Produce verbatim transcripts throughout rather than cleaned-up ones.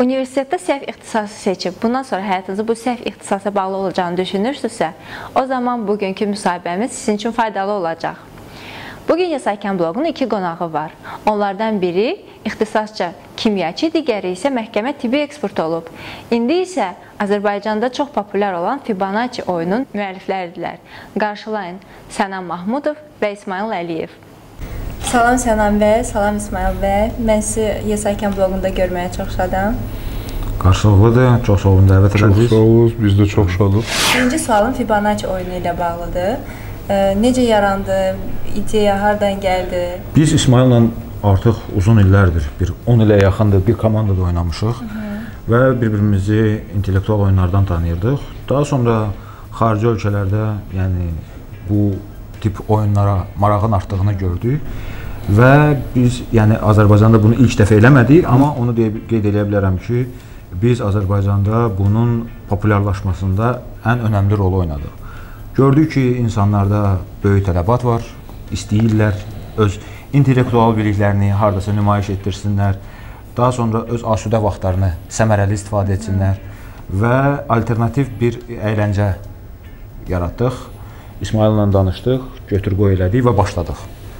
Universitetdə səhv ixtisası seçib, bundan sonra həyatınızı bu səhv ixtisasa bağlı olacağını düşünürsünüzsə, o zaman bugünkü müsahibəmiz sizin üçün faydalı olacaq. Bugün Yasaykan bloqunun iki qonağı var. Onlardan biri ixtisasca kimyaçı, digəri isə məhkəmə tibbi eksperti olub. İndi isə Azərbaycanda çox populyar olan Fibonacci oyunun müəllifləridirlər. Qarşılayın Sənan Mahmudov və İsmail Əliyev. Salam Sənan bəy, salam İsmail bəy. Mən sizi Yasaykan bloqunda görməyə çox şadam. Qarşılıqlıdır, çox sağ olun, dəvət edədiniz. Çox sağ olun, biz də çox şadıq. Birinci sualım Fibonacci oyunu ilə bağlıdır. Necə yarandı, ideya hardan gəldi? Biz İsmail'la artıq uzun illərdir, bir on ilə yaxındır bir komandada oynamışıq. Hı -hı. Və bir-birimizi intellektual oyunlardan tanıyırdıq. Daha sonra xarici ölkələrdə, yəni bu tip oyunlara marağın artdığını gördük. Və biz, yəni Azərbaycanda bunu ilk dəfə eləmədik, amma onu qeyd edə bilərəm ki, biz Azərbaycanda bunun populyarlaşmasında ən önəmli rol oynadıq. Gördük ki, insanlarda böyük tələbat var, istəyirlər öz intellektual biliklərini haradasa nümayiş etdirsinlər, daha sonra öz asudə vaxtlarını səmərəli istifadə etsinlər və alternativ bir əyləncə yaratdıq. İsmail'la danışdıq, götür-qoy elədik və başladıq.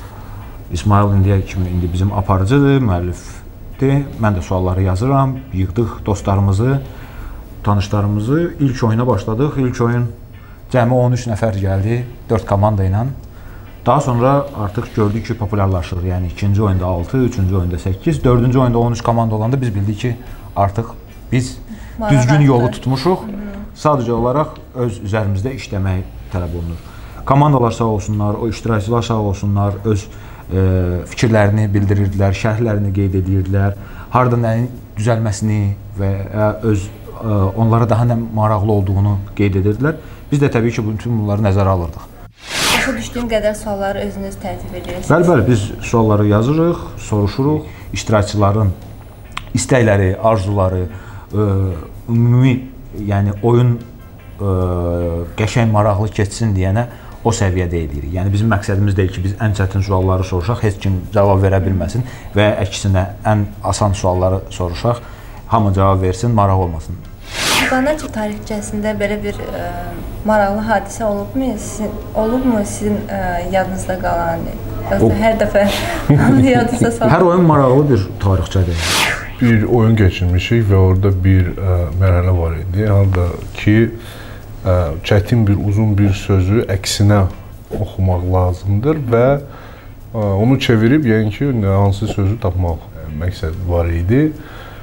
İsmail indiyə kimi indi bizim aparıcıdır, müəllifdir. Mən də sualları yazıram, yığdıq dostlarımızı, tanışlarımızı. İlk oyuna başladıq. İlk oyun cəmi on üç nəfər gəldi, dörd komanda ilə. Daha sonra artıq gördük ki, populyarlaşır. Yəni ikinci oyunda altı, üçüncü oyunda səkkiz, dördüncü oyunda on üç komanda olanda biz bildik ki, artıq biz düzgün yolu tutmuşuq. Sadəcə olaraq öz üzərimizdə işləmək tələb olunur. Komandalar sağ olsunlar, o iştirakçılar sağ olsunlar, öz e, fikirlərini bildirirdilər, şərhlərini qeyd edirdilər, harada nəyin düzəlməsini və öz e, onlara daha nə maraqlı olduğunu qeyd edirdilər. Biz də təbii ki, bütün bunları nəzərə alırdıq. Başa düşdüyüm qədər sualları özünüz tərtib edirsiniz. Bəli, bəli, biz sualları yazırıq, soruşuruq. İştirakçıların istəkləri, arzuları, e, ümumi, yəni oyun e, qəşəng, maraqlı keçsin deyənə o səviyyədə edirik. Yəni bizim məqsədimiz deyil ki, biz ən çətin sualları soruşaq, heç kim cavab verə bilməsin və əksinə ən asan sualları soruşaq, hamı cavab versin, maraq olmasın. Fibonacci tarixçəsində belə bir ə, maraqlı hadisə olubmu? Sizin, olubmu sizin ə, yadınızda qalan? Yoxsa hər dəfə yadınızda salın? Hər oyun maraqlı bir tarixçədir. Bir oyun keçirmişik və orada bir ə, mərhələ var idi. Halda ki, ə, çətin bir, uzun bir sözü əksinə oxumaq lazımdır və ə, onu çevirib, yəni ki, hansı sözü tapmaq məqsəd var idi.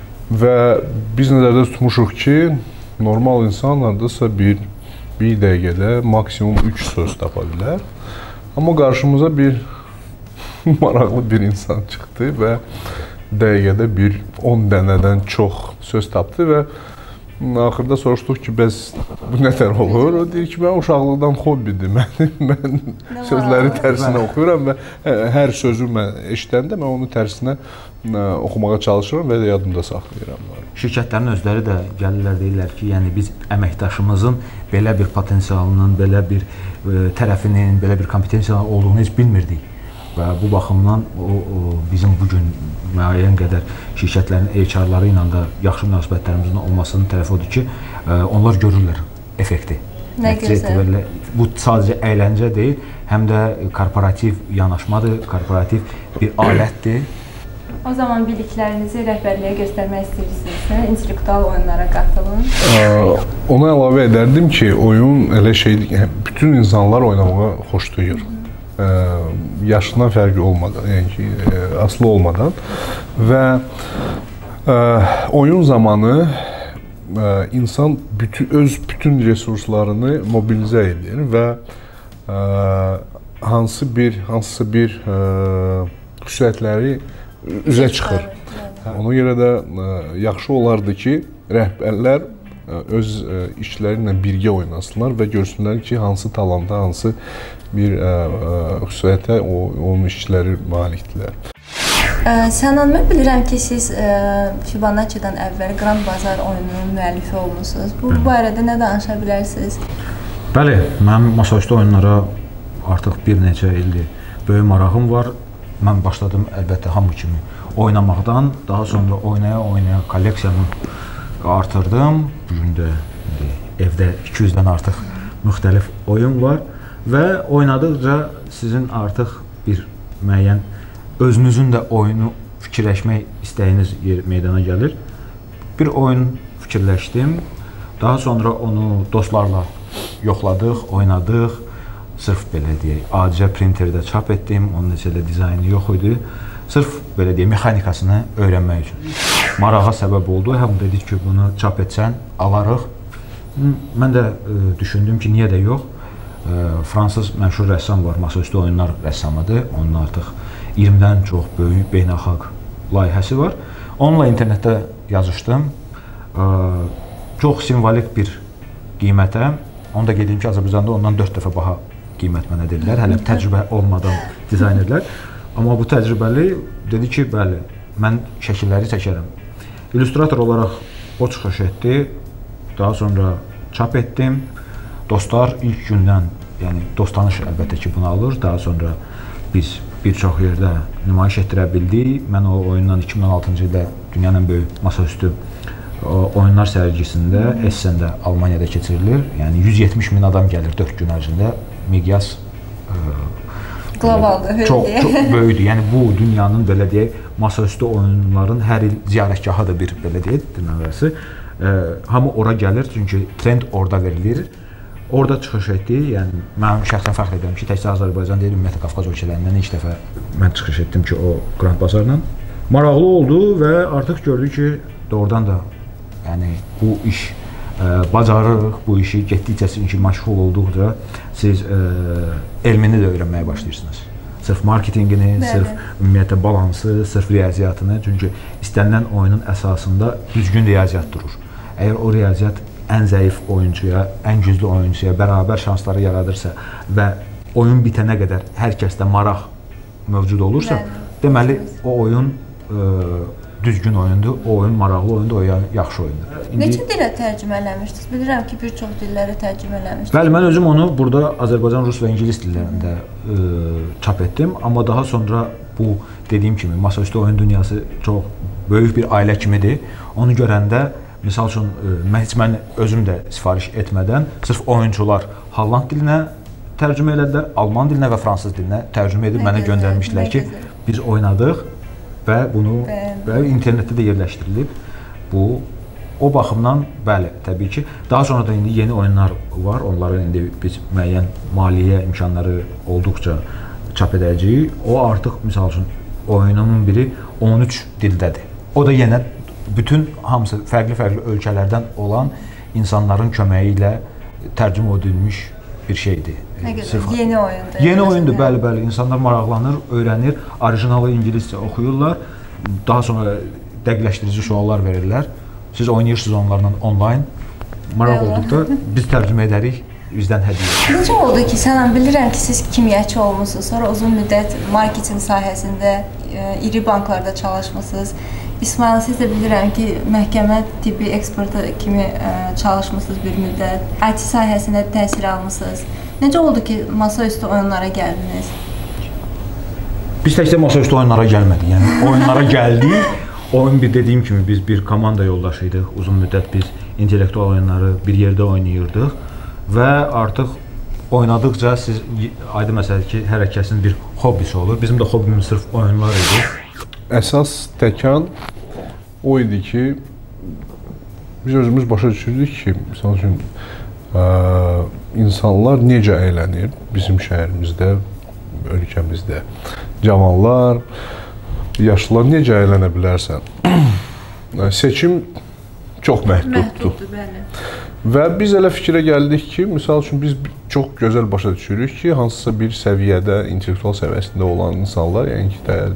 Və biz nəzərdə tutmuşuq ki, normal insanlardasa bir, bir dəqiqədə maksimum üç söz tapa bilər. Amma qarşımıza bir maraqlı bir insan çıxdı və dəqiqədə bir on dənədən çox söz tapdı və axırda soruşduq ki, bəs bu nətər olur? O deyir ki, mən uşaqlıqdan hobbidir. Mən, mən sözləri tərsinə oxuyuram və hər sözü mən eşidəndə mən onu tərsinə oxumağa çalışıram və yadımda saxlayıram. Şirkətlərin özləri də gəlirlər, deyirlər ki, yəni biz əməkdaşımızın belə bir potensialının, belə bir e, tərəfinin, belə bir kompetensiyanın olduğunu heç bilmirdik. Və bu baxımdan o, o, bizim bugün müəyyən qədər şirkətlərin H R-ları ilə də yaxşı münasibətlərimizin olmasının tərəfi odur ki, e, onlar görürlər effekti. Nə gözəl. Bu sadəcə əyləncə deyil, həm də korporativ yanaşmadır, korporativ bir alətdir. O zaman biliklərinizi rəhbərliyə göstərmək istəyirsinizsə, intellektual oyunlara qatılın. Ona əlavə edərdim ki, oyun elə şeydir ki, bütün insanlar oynamağa xoşlayır. Yaşından fərqi olmadan, yəni ki, asılı olmadan və oyun zamanı insan bütün, öz bütün resurslarını mobilizə edir və hansı bir, hansısa bir xüsusiyyətləri üzə çıxır. Ona görə də yaxşı olardı ki, rəhbərlər öz işçiləri ilə birgə oynasınlar və görsünlər ki, hansı talanta, hansı bir xüsusiyyətə onun işçiləri malikdirlər. Sənan, mən bilirəm ki, siz Fibonacci'dən əvvəl Grand Bazar oyununun müəllifi olmuşsunuz. Bu barədə nə danışa bilərsiniz? Bəli, mənim masaüstü oyunlara artıq bir neçə ildir böyük marağım var. Mən başladım əlbəttə hamı kimi oynamaqdan, daha sonra oynaya-oynaya kolleksiyanı artırdım. Bu gün də evdə iki yüzdən artıq müxtəlif oyun var və oynadıqca sizin artıq bir müəyyən özünüzün də oyunu fikirləşmək istəyiniz meydana gəlir. Bir oyun fikirləşdim, daha sonra onu dostlarla yoxladıq, oynadıq. Sırf belə deyək, adicə printerdə çap etdim, onun necə də dizaynı yox idi. Sırf belə deyək, mexanikasını öyrənmək üçün. Marağa səbəb oldu, həm dedik ki, bunu çap etsən, alarıq. Mən də e, düşündüm ki, niyə də yox. E, Fransız məşhur rəssam var, masaüstü oyunlar rəssamıdır. Onun artıq iyirmidən çox böyük beynəlxalq layihəsi var. Onunla internetdə yazışdım. E, çox simvolik bir qiymətə, onu da qedim ki, Azərbaycanda ondan dörd dəfə baha qiymət mənə dedilər. Hələ təcrübə olmadan dizaynerlər. Amma bu təcrübəli dedi ki, bəli, mən şəkilləri çəkərəm. İllüstrator olaraq o çıxış etdi. Daha sonra çap etdim. Dostlar ilk gündən, yəni dost tanış əlbəttə ki, bunu alır. Daha sonra biz bir çox yerdə nümayiş etdirə bildik. Mən o oyundan iki min on altıncı ildə dünyanın ən böyük masaüstü oyunlar sərgisində, Essendə, Almaniyada keçirilir. Yəni yüz yetmiş min adam gəlir dörd gün ərzində. Miqyas qlobaldır, çox, çox böyükdür. Yəni bu dünyanın belə deyək, masaüstü oyunların hər il ziyarətgahıdır bir belə deyək, deməməsi. Hamı ora gəlir, çünki trend orada verilir. Orada çıxış etdi. Yəni mən şəxsən fəxr edirəm ki, təkcə Azərbaycan deyil, ümumiyyətlə Qafqaz ölkələrindən ilk dəfə mən çıxış etdim ki, o Grand Bazarla. Maraqlı oldu və artıq gördük ki, doğrudan da yəni bu iş ə, bacarırıq, bu işi getdikcə sizin ki, məşğul olduqca siz ə, elmini də öyrənməyə başlayırsınız. Sırf marketinqini, Bəli. sırf ümumiyyətlə balansı, sırf riyaziyyatını. Çünki istənilən oyunun əsasında düzgün riyaziyyat durur. Əgər o riyaziyyat ən zəif oyuncuya, ən güclü oyuncuya bərabər şansları yaradırsa və oyun bitənə qədər hər kəsdə maraq mövcud olursa, Bəli. deməli o oyun ə, düzgün oyundur, o oyun maraqlı oyundur, o yaxşı oyundur. İndi... Neçə dilə tərcümə eləmişdiniz? Bilirəm ki, bir çox dilləri tərcümə eləmişdiniz. Bəli, mən özüm onu burada Azərbaycan, Rus və İngilis dillərində ə, çap etdim. Amma daha sonra bu, dediyim kimi, masaüstü oyun dünyası çox böyük bir ailə kimidir. Onu görəndə, misal üçün, mən heç mən özüm də sifariş etmədən, sırf oyuncular Holland dilinə tərcümə elədilər, Alman dilinə və Fransız dilinə tərcümə edib mənə göndərmişdilər ki, biz oynadıq və bunu və internetdə də yerləşdirilib. Bu, o baxımdan, bəli, təbii ki. Daha sonra da indi yeni oyunlar var. Onları indi biz müəyyən maliyyə imkanları olduqca çap edəcəyik. O artıq, misal üçün, oyunumun biri on üç dildədir. O da yenə bütün hamısı fərqli-fərqli ölkələrdən olan insanların köməyi ilə tərcümə edilmiş bir şeydir. Sırf yeni oyundur. Yeni oyundur, bəli, bəli. İnsanlar maraqlanır, öyrənir, orijinalı ingiliscə oxuyurlar. Daha sonra dəqiqləşdirici suallar verirlər. Siz oynayırsınız onlarla onlayn. Maraq olduqda biz tərcümə edərik, bizdən hədiyyə. Necə oldu ki, sənəm bilirəm ki, siz kimyəçi olmusunuz, sonra uzun müddət marketing sahəsində, iri banklarda çalışmısınız. İsmail, siz də bilirəm ki, məhkəmə tibbi eksperti kimi çalışmısınız bir müddət. I T sahəsində təhsil almısınız. Necə oldu ki, masaüstü oyunlara gəldiniz? Biz təkcə masaüstü oyunlara gəlmədik. Yəni oyunlara gəldik. Oyun bir dediyim kimi biz bir komanda yoldaşıydıq. Uzun müddət biz intellektual oyunları bir yerdə oynayırdıq və artıq oynadıqca siz aydın məsələdir ki, hər kəsin bir hobbisi olur. Bizim də hobbimiz sırf oyunlar idi. Əsas təkan o idi ki, biz özümüz başa düşürdük ki, misal üçün, ə, insanlar necə əylənir bizim şəhərimizdə, ölkəmizdə. Cavanlar, yaşlılar necə əylənə bilərsən? Seçim çox məhduddur. Məhduddur, bəli. Və biz elə fikrə gəldik ki, misal üçün biz çox gözəl başa düşürük ki, hansısa bir səviyyədə, intellektual səviyyəsində olan insanlar, yəni ki, də,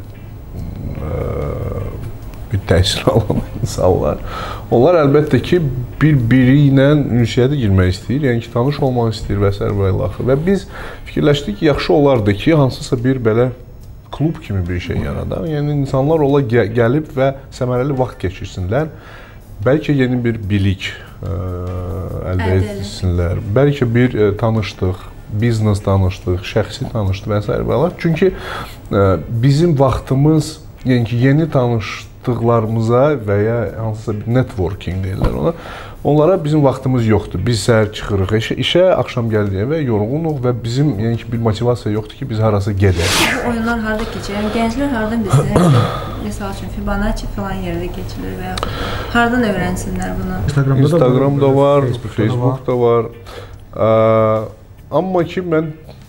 bir təhsil alan insanlar, onlar əlbəttə ki, bir-biri ilə ünsiyyətə girmək istəyir, yəni ki, tanış olmaq istəyir və s. və ilaxır. Və biz fikirləşdik ki, yaxşı olardı ki, hansısa bir belə klub kimi bir şey yaradaq. Yəni, insanlar ola gəlib və səmərəli vaxt keçirsinlər. Bəlkə yeni bir bilik ə, əldə etsinlər. Bəlkə bir ə, tanışdıq, biznes tanışdıq, şəxsi tanışdıq və s. və ilaxır. Çünki ə, bizim vaxtımız yəni ki, yeni tanışdıqlarımıza və ya hansısa bir networking deyirlər ona, onlara bizim vaxtımız yoxdur. Biz səhər çıxırıq işə, işə axşam gəldiyə və yorğunuq və bizim yəni ki, bir motivasiya yoxdur ki, biz harasa gedək. Bu oyunlar harada keçir? Yəni gənclər hardan bilsin? Məsəl üçün Fibonacci falan yerdə keçilir və yaxud hardan öyrənsinlər bunu? Instagramda, Instagramda var, Facebookda var. var. Amma ki, mən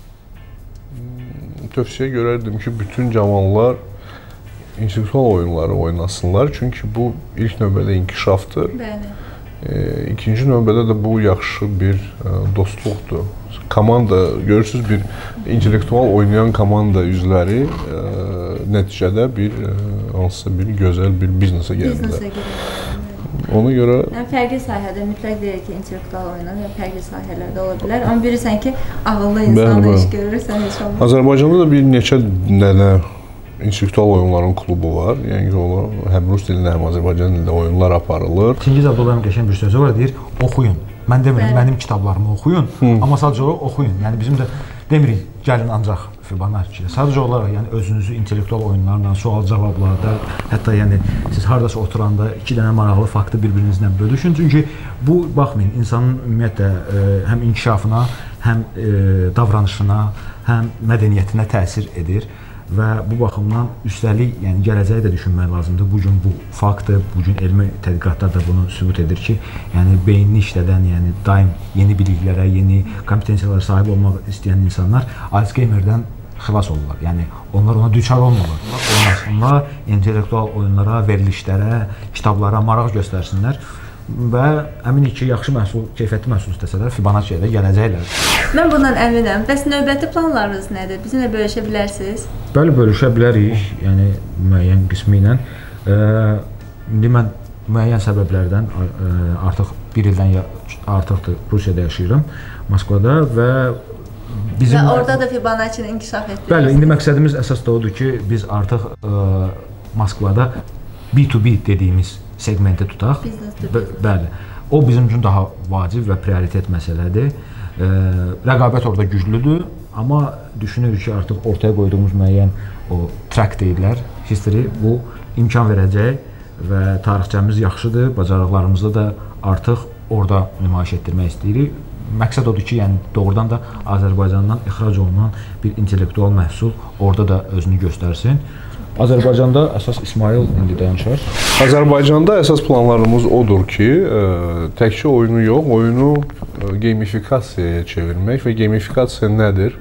tövsiyə görərdim ki, bütün cavanlar intellektual oyunları oynasınlar. Çünki bu ilk növbədə inkişafdır. Bəli. E, ikinci növbədə də bu yaxşı bir e, dostluqdur. Komanda, görürsünüz, bir intellektual oynayan komanda üzvləri e, nəticədə bir e, hansısa bir gözəl bir biznesə gəlirlər. Biznesə gəlirlər. Ona görə... Yəni, fərqli sahədə mütləq deyək ki, intellektual oyunlar və fərqli sahələrdə ola bilər. Amma bilirsən ki, ağıllı insanla iş görürsən, heç olmaz. Azərbaycanda da bir neçə dənə intellektual oyunların klubu var. Yəni ki, onlar həm rus dilində, həm Azərbaycan dilində oyunlar aparılır. Çingiz Abdullayev qəşəng bir sözü var, deyir, oxuyun. Mən demirəm, mənim kitablarımı oxuyun, Hı. amma sadəcə oxuyun. Yəni bizim də demirik, gəlin ancaq Fibonacci. Sadəcə olaraq yəni özünüzü intellektual oyunlarla, sual cavablarda, hətta yəni siz hardasa oturanda iki dənə maraqlı faktı bir-birinizlə bölüşün. Çünki bu baxmayın, insanın ümumiyyətlə ə, həm inkişafına, həm ə, davranışına, həm mədəniyyətinə təsir edir. Və bu baxımdan üstəlik, yəni gələcəyi də düşünmək lazımdır. Bu gün bu faktdır, bu gün elmi tədqiqatlar da bunu sübut edir ki, yəni beynini işlədən, yəni daim yeni biliklərə, yeni kompetensiyalara sahib olmaq istəyən insanlar Alzheimer'dən xilas olurlar. Yəni onlar ona düçar olmurlar. Oynasınlar, intellektual oyunlara, verilişlərə, kitablara maraq göstərsinlər. Və əminik ki, yaxşı məhsul, keyfiyyətli məhsul istəsələr, Fibonacci'yə də gələcəklər. Mən bundan əminəm. Bəs növbəti planlarınız nədir? Bizimlə bölüşə bilərsiniz? Bəli, bölüşə bilərik, yəni müəyyən qismi ilə. E, indi mən müəyyən səbəblərdən e, artıq bir ildən artıqdır Rusiyada yaşayıram, Moskvada və bizim... Və orada da Fibonacci'ni inkişaf etdirirsiniz. Bəli, indi məqsədimiz əsas da odur ki, biz artıq e, Moskvada B to B dediyimiz segmenti tutaq. Bəli. O bizim üçün daha vacib və prioritet məsələdir. E, rəqabət orada güclüdür, amma düşünürük ki, artıq ortaya qoyduğumuz müəyyən o track deyirlər, history bu imkan verəcək və tarixçəmiz yaxşıdır, bacarıqlarımızı da artıq orada nümayiş etdirmək istəyirik. Məqsəd odur ki, yəni doğrudan da Azərbaycandan ixrac olunan bir intellektual məhsul orada da özünü göstərsin. Azərbaycanda əsas İsmail indi danışar. Azərbaycanda əsas planlarımız odur ki, ə, təkcə oyunu yox, oyunu ə, gamifikasiyaya çevirmək və gamifikasiya nədir?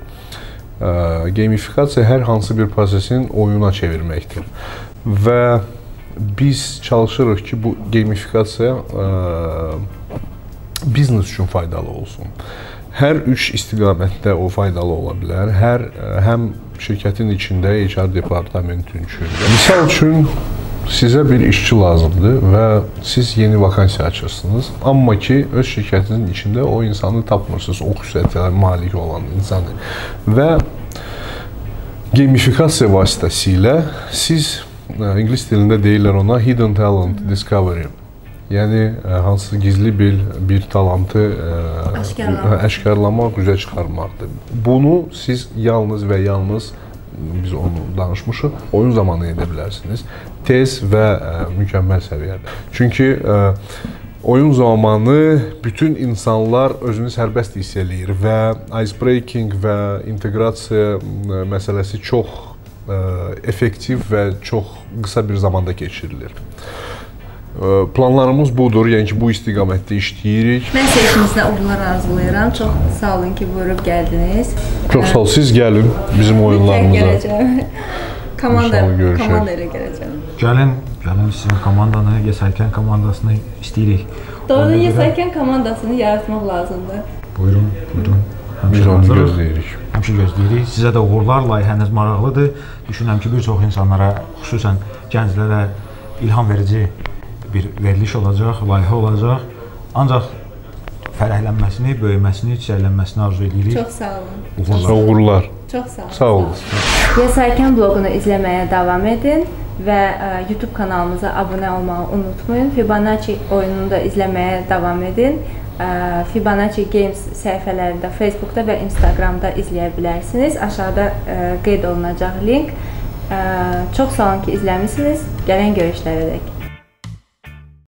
Ə, gamifikasiya hər hansı bir prosesin oyuna çevirməkdir. Və biz çalışırıq ki, bu gamifikasiya ə, biznes üçün faydalı olsun. Hər üç istiqamətdə o faydalı ola bilər. Hər həm şirkətin içində H R departamentin içində. Misal üçün sizə bir işçi lazımdır və siz yeni vakansiya açırsınız. Amma ki, öz şirkətinizin içində o insanı tapmırsınız, o xüsusiyyətlərə malik olan insanı. Və gamifikasiya vasitəsilə siz, ingilis dilində deyirlər ona hidden talent discovery. Yəni, hansısa gizli bir, bir talantı əşkarlamaq. əşkarlamaq, üzə çıxarmaqdır. Bunu siz yalnız və yalnız, biz onu danışmışıq, oyun zamanı edə bilərsiniz. Tez və ə, mükəmməl səviyyədə. Çünki ə, oyun zamanı bütün insanlar özünü sərbəst hiss eləyir və icebreaking və inteqrasiya ə, məsələsi çox ə, effektiv və çox qısa bir zamanda keçirilir. Planlarımız budur, yəni ki, bu istiqamətdə işləyirik. Mən seçiminizə uğurlar arzulayıram. Çox sağ olun ki, buyurub gəldiniz. Çox sağ olun, siz gəlin bizim oyunlarımıza. Lütfən gələcəm. Komanda, komanda ilə gələcəm. Gəlin, gəlin sizin komandanı, Yesaykan komandasını istəyirik. Doğru, Yesaykan komandasını yaratmaq lazımdır. Buyurun, buyurun. Biz onu gözləyirik. Həmişə gözləyirik. Sizə də uğurlar, layihəniz maraqlıdır. Düşünürəm ki, bir çox insanlara, xüsusən gənclərə ilham verici bir veriliş olacaq, layihə olacaq. Ancaq fərəhlənməsini, böyüməsini, çiçəklənməsini arzu edirik. Çox sağ olun. Uğurlar. Uğurlar. Çox sağ olun. Sağ olun. Yesaykan bloqunu izləməyə davam edin və YouTube kanalımıza abunə olmağı unutmayın. Fibonacci oyununu da izləməyə davam edin. Fibonacci Games səhifələrində Facebookda və Instagramda izləyə bilərsiniz. Aşağıda qeyd olunacaq link. Çox sağ olun ki, izləmişsiniz. Gələn görüşlərə dək.